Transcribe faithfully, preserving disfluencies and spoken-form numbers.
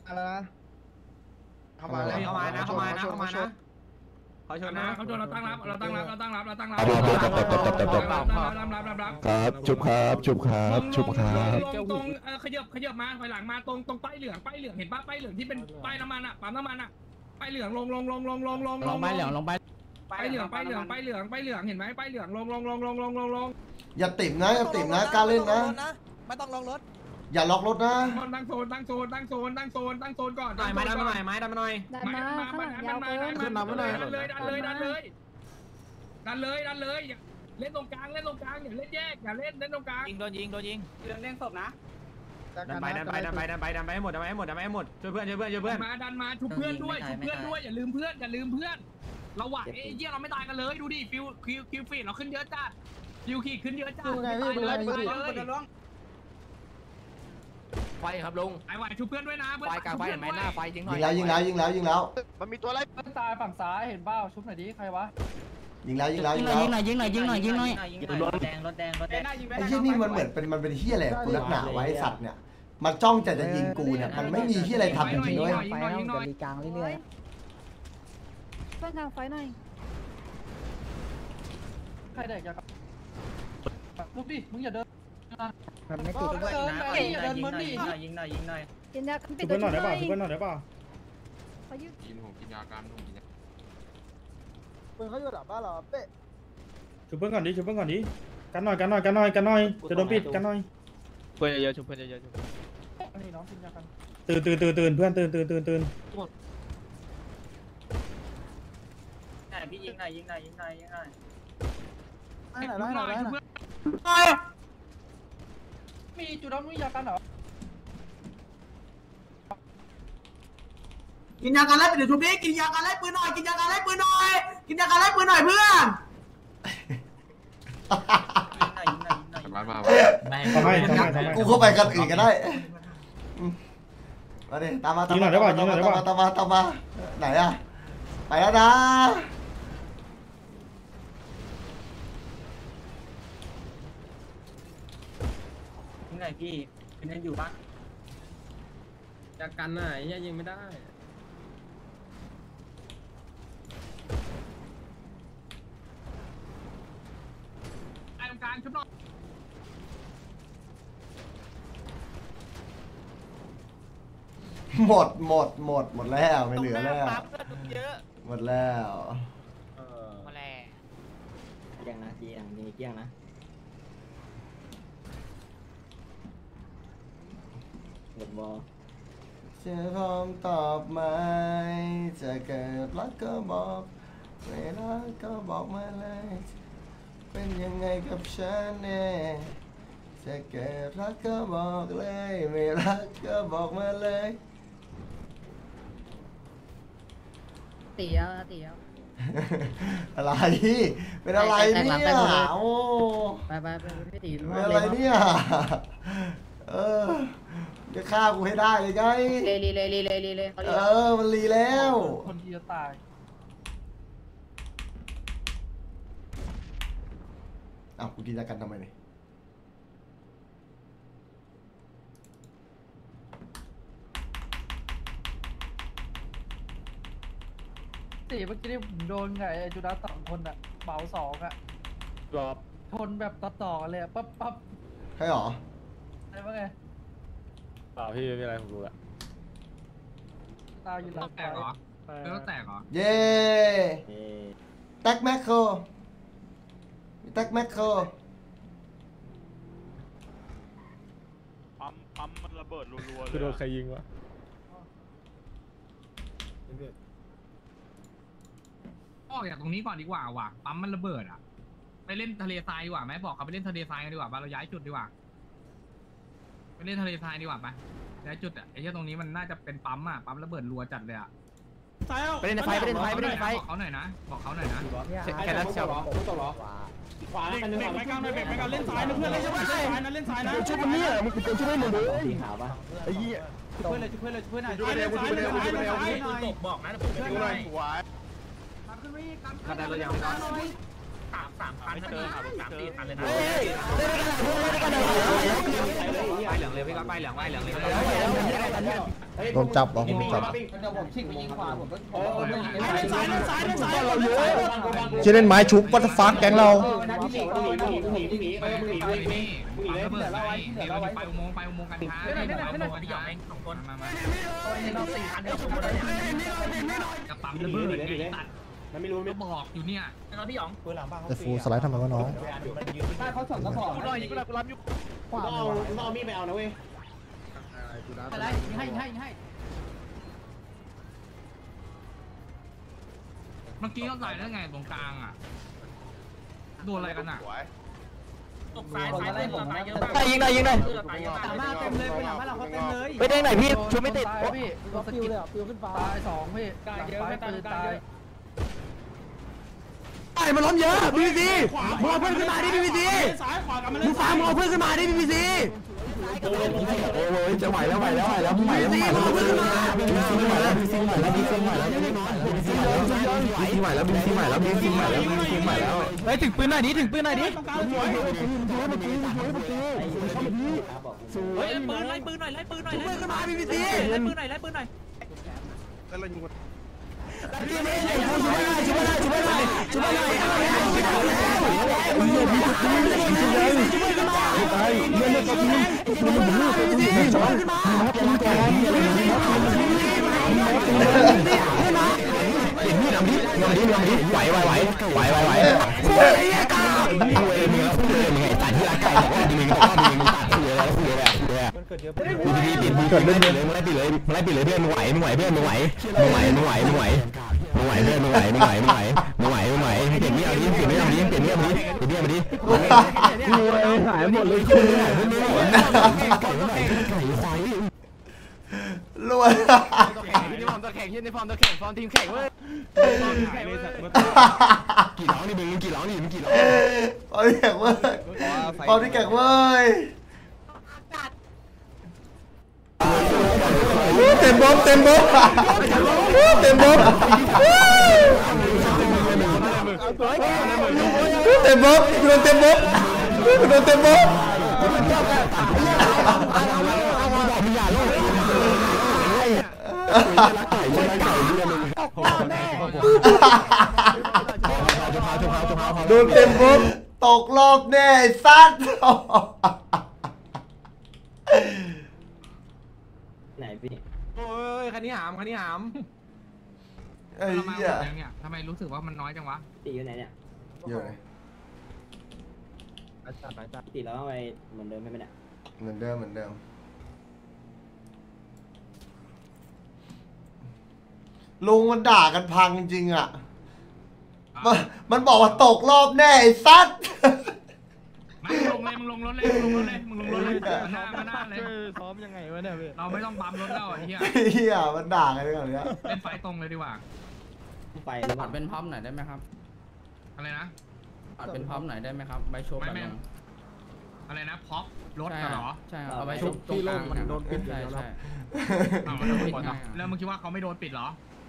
อะไรนะเข้ามาเข้ามานะเข้ามานะเข้ามานะเขาชนนะเขาชนเราตั้งรับเราตั้งรับเราตั้งรับเราตั้งรับครับจุบครับจุบครับจุบครับตรงตรงขยับขยับมาถอยหลังมาตรงตรงป้ายเหลืองป้ายเหลืองเห็นป้าป้ายเหลืองที่เป็นป้ายน้ำมันอ่ะปั๊มน้ำมันอ่ะป้ายเหลืองลงลงลงลงลงลงลงป้ายเหลืองลงป้ายป้ายเหลืองป้ายเหลืองป้ายเหลืองป้ายเหลืองเห็นไหมป้ายเหลืองลงลงลงลงลงลงลงอย่าติ่มนะอย่าติ่มนะกล้าเล่นนะไม่ต้องลงรถอย่าล็อกรถนะตั้งโซนตั้งโซนตั้งโซนตั้งโซนตั้งโซนก่อนหน่อยไม้ดันมาหน่อยไม้ดันมาหน่อยดันมาข้างหลังยาวเกินขึ้นมาเลยดันเลยดันเลยดันเลยดันเลยดันเลยเล่นตรงกลางเล่นตรงกลางอย่าเล่นแยกอย่าเล่นเล่นตรงกลางยิงโดนยิงโดนยิงเรื่องเล่นศพนะดันไปดันไปดันไปดันไปดันไปให้หมดดันไปให้หมดดันไปให้หมดช่วยเพื่อนช่วยเพื่อนช่วยเพื่อนมาดันมาชุบเพื่อนด้วยชุบเพื่อนด้วยอย่าลืมเพื่อนอย่าลืมเพื่อนเราไหวไอ้เหี้ยเราไม่ตายกันเลยดูดิฟิวคิวคิวฟีดเราขึ้นเยอะจัดฟิวขีดขึ้นเยอะจัดตายเลยตายเลยไฟครับลุงไอ้ไหวชุบเพื่อนด้วยนะไฟกลางไฟเห็นไหมหน้าไฟยิงหน่ยิอยงแล้วยิงแล้วยิงแล้วยิงแล้วมันมีตัวอะไรตายฝั่งซ้ายเห็นเปล่าชุบหน่อยดิใครวะยิงแล้วยิงแล้วยิงแล้วยิงหน่อยยิงหน่อยยิงหน่อยยิงหน่อยรถแดงรถแดงรถแดงไอ้ที่นี่มันเหมือนเป็นมันเป็นที่อะไรกูนักหนาไว้สัตว์เนี่ยมันจ้องแต่จะยิงกูเนี่ยมันไม่มีที่อะไรทำจริงๆด้วยไฟเราจะมีกลางเรื่อยๆเพื่อนกลางไฟหน่อยใครเด็กอย่าลุกดิมึงอย่าเดินมันไม่ติดเดินไปอย่าเดินมึนดิยิงหน่อยยิงหน่อยยิงหน่อยกินยากันปิดชุบตัวเพื่อนหน่อยช่วยได้ป่ะชุบเพื่อนหน่อยได้ป่ะเขายืดกินหูกินยาการหูกินยาปืนเขาอยู่หลังบ้านเราเป๊ะชุบเพื่อนก่อนดิชุบเพื่อนก่อนดิกันหน่อยกันหน่อยกันหน่อยกันหน่อยจะโดนปิดกันหน่อยเพื่อนเยอะชุบเพื่อนเยอะชุบนี่น้องกินยากันตื่นตื่นตื่นตื่นเพื่อนตื่นตื่นตื่นตื่นพี่ยิงหน่อยยิงหน่อยยิงหน่อยยิงหน่อยไล่หน่อยไล่หน่อยไล่หน่อยมีจุดน้องมียากันเหรอกินยาการไล่ปืนชูบี้กินยาการไล่ปืนหน่อยกินยาการไล่ปืนหน่อยกินยาการไล่ปืนหน่อยเพื่อนยิงหน่อยยิงหน่อยยิงหน่อยมามาทำไมทำไมทำไมกูเข้าไปกันอื่นก็ได้มาดิตามมาตามมาตามมาตามมาตามมาตามมาไหนอะไปแล้วนะยิงหน่อยพี่พี่นั่นอยู่ปะยากันน่ะยังยิงไม่ได้ไอ้ตรงกลางชุบหน่อยหมดหมดหมดหมดแล้วไม่เหลือแล้วหมดแล้วมาแล้วยังนะจีอย่างนี้เกี้ยงนะหมดบอจะพร้อมตอบไหมจะเกิดรักก็บอกไม่รักก็บอกมาเลยเป็นยังไงกับฉันเนี่ยจะเกิดรักก็บอกเลยไม่รักก็บอกมาเลยเตี๋ยวเตี๋ยวอะไรเป็นอะไรเนี่ยโอ้ไปไปไปพี่ตีเป็นอะไรเนี่ยเออจะฆ่ากูให้ได้เลยไงเลยเลยเลยเลยเลยเลยเออมันรีแล้วคนที่จะตายอ้าวกูกินยากันทำไมเนี่ยสี่เมื่อกี้ผมโดนไงจุดาสองคนอะเบาสองอะชนแบบต่อต่อเลยปั๊บปั๊บใช่หรออะไรวะไงเปล่าพี่ไม่มีอะไรผมรู้ละตายอยู่หลังแตกเหรอเลือดแตกเหรอเย้แท็กแมคโครแท็กแมคโครปั๊มปั๊มมันระเบิดรัวๆเลยคือโดนใครยิงวะออกจากตรงนี้ก่อนดีกว่าว่ะปั๊มมันระเบิดอ่ะไปเล่นทะเลทรายดีกว่าไหมบอกเขาไปเล่นทะเลทรายกันดีกว่าบ้านเราย้ายจุดดีกว่าไปเล่นทะเลทรายดีกว่าไปย้ายจุดอ่ะไอ้เหี้ยตรงนี้มันน่าจะเป็นปั๊มอ่ะปั๊มระเบิดรัวจัดเลยอ่ะไปเล่นไฟไปเล่นไฟไปเล่นไฟบอกเขาหน่อยนะบอกเขาหน่อยนะแค่นั้นเชียวขวาเบรกเบรกไปกลางเลยเบรกไปกลางเล่นซ้ายนะเพื่อนเล่นซ้ายนะเล่นซ้ายนะชุบมันเนี่ยมึงเป็นชุบให้หมดเลยสีขาวปะไอ้เหี้ยเพื่อนเลยเพื่อนเลยเพื่อนหน่อยช่วยเร็วช่วยเร็วช่วยเร็วบอกนะผมช่วยหน่อยขวาขาดได้รถยังสามสามพันเจอสามสี่พันเลยนะไปเหลืองเลยพี่ก็ไปเหลืองไปเหลืองเลยเโดนจับเหรอผมจับเดี๋ยวผมชิงไปยิงขวาผมก็เล่นซ้ายเล่นซ้ายเล่นซ้ายเราเยอะจะเล่นไม้ชุบวัตฟักแก๊งเราไปอุโมงค์ไปอุโมงค์กันช้าไปอุโมงค์กันช้าสองคนมามาจะปั๊มระเบิดไงตัดมันไม่รู้ไม่บอกอยู่เนี่ยตอนที่หยองแต่ฟูสไลด์ทำไมวะน้องถ้าเขาส่งกระบอกกูรอยิงกูรอกูรับยุขวาต้องเอาต้องเอามีดไปเอานะเว้ยอะไรให้ให้ให้เมื่อกี้เขาใส่ได้ไงตรงกลางอ่ะโดนอะไรกันอ่ะตกซ้ายซ้ายเล่นตายเยอะมากได้ยิงได้ยิงได้ตายเยอะมากมาเต็มเลยไปหลังบ้านเราเขาเต็มเลยไปได้ไหนพี่ช่วยไม่ติดพี่ก็ฟิวเลยอ่ะฟิวขึ้นฟ้าตายสองพี่ตายเยอะไม่ตายตายไอ้มันล้มเยอะพีพีซีมึงเอาเพื่อนขึ้นมาดิพีพีซีมึงฟังมึงเอาเพื่อนขึ้นมาดิพีพีซีโอ้ยจะไหวแล้วไหวแล้วไหวแล้วไหวแล้วไหวแล้วไหวแล้วบีซีไหวแล้วบีซีไหวแล้วบีซีไหวแล้วบีซีไหวแล้วบีซีไหวแล้วบีซีไหวแล้วเฮ้ยถึงปืนหน่อยดิถึงปืนหน่อยดิเฮ้ยปืนไล่ปืนหน่อยไล่ปืนหน่อยไล่ปืนขึ้นมาพีพีซีไล่ปืนหน่อยไล่ปืนหน่อยช่วยไม่ได้ช่วยไม่ได้ช่วยไม่ได้ช่วยไม่ได้ช่วยไม่ได้ตายเล่นเล่นกับทีมมันมันลูกตัวนี้ไม่ช้อนมาเป็นก่อนเห็นมีดนำดินำดินำดิไหวไหวไหวไหวไหวไหวคุยไอ้กาคุยมึงแล้วคุยมึงไงตัดที่รักไก่บอกว่ามึงบอกว่ามึงตัดคุยแล้วคุยแล้วคุยแล้วมึงดีปิดมึงเกิดเล่นเลยมึงไล่ปิดเลยมึงไล่ปิดเลยเพื่อนมึงไหวมึงไหวเพื่อนมึงไหวมึงไหวมึงไหวมึงไหวมึงไหวเพื่อนมึงไหวมึงไหวมึงไหวมึงไหวมึงไหวเปลี่ยนนี่เอาดิเปลี่ยนนี่เอาดิเปลี่ยนนี่เอาดิเปลี่ยนนี่เอาดิกูเลยหายหมดเลยกูหายหมดเลยไก่ไก่ไก่ควายรวยที่ฟอร์มตัวแข่งที่ในฟอร์มตัวแข่งฟอร์มทีมแข่งเว้ยกี่ร้องนี่มึงกี่ร้องนี่มึงกี่ร้องตอนนี้แข่งเว้ยตอนนี้แข่งเว้ยเต็มบ๊อบเต็มบ๊อบเต็มบ๊อบเต็มบ๊อบโดนเต็มบ๊อบโดนเต็มบ๊อบโดนเต็มบ๊อบตกรอบแน่สัตว์ไหนพี่โอ้ยคันนี้หามคันนี้หามไอ้เหี้ยเนี่ยทำไมรู้สึกว่ามันน้อยจังวะตีอยู่ไหนเนี่ยอยู่ไหนตีเราต้องไปเหมือนเดิมไหมเนี่ยเหมือนเดิมเหมือนเดิมลุงมันด่ากันพังจริงอ่ะมันมันบอกว่าตกรอบแน่ไอ้สัตว์มึงลงเลยมึงลงรถเลยมึงลงรถเลยมึงลงรถเลยหน้าหน้าเลยซ้อมยังไงวะเนี่ยพี่เราไม่ต้องบัมรถแล้วไอ้เหี้ยเหี้ยมันด่ากันเลยเนี้ยเล่นไฟตรงเลยดีกว่าไฟปัดเป็นพับหน่อยได้ไหมครับอะไรนะปัดเป็นพับหน่อยได้ไหมครับใบโชว์แบบลงอะไรนะพ็อปรถเหรอใช่ครับเอาใบโชว์ตรงกลางมันโดนปิดใช่ใช่แล้วมึงคิดว่าเขาไม่โดนปิดเหรอ